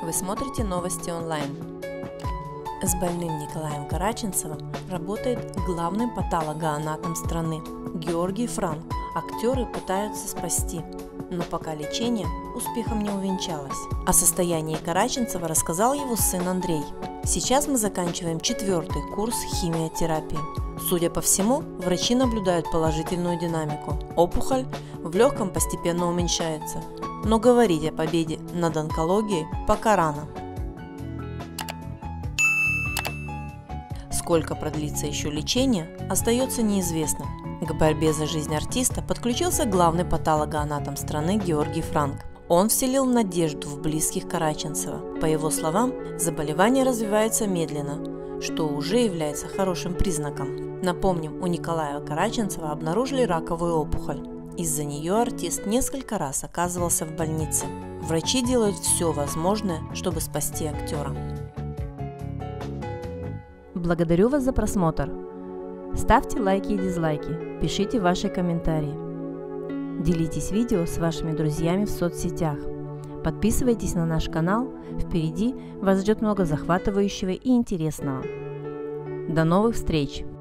Вы смотрите новости онлайн. С больным Николаем Караченцевым работает главный патологоанатом страны Георгий Франк. Актеры пытаются спасти, но пока лечение успехом не увенчалось. О состоянии Караченцева рассказал его сын Андрей. Сейчас мы заканчиваем 4-й курс химиотерапии. Судя по всему, врачи наблюдают положительную динамику. Опухоль в легком постепенно уменьшается, но говорить о победе над онкологией пока рано. Сколько продлится еще лечение, остается неизвестным. К борьбе за жизнь артиста подключился главный патологоанатом страны Георгий Франк. Он вселил надежду в близких Караченцева. По его словам, заболевание развивается медленно, что уже является хорошим признаком. Напомним, у Николая Караченцева обнаружили раковую опухоль. Из-за нее артист несколько раз оказывался в больнице. Врачи делают все возможное, чтобы спасти актера. Благодарю вас за просмотр. Ставьте лайки и дизлайки, пишите ваши комментарии. Делитесь видео с вашими друзьями в соцсетях. Подписывайтесь на наш канал, впереди вас ждет много захватывающего и интересного. До новых встреч!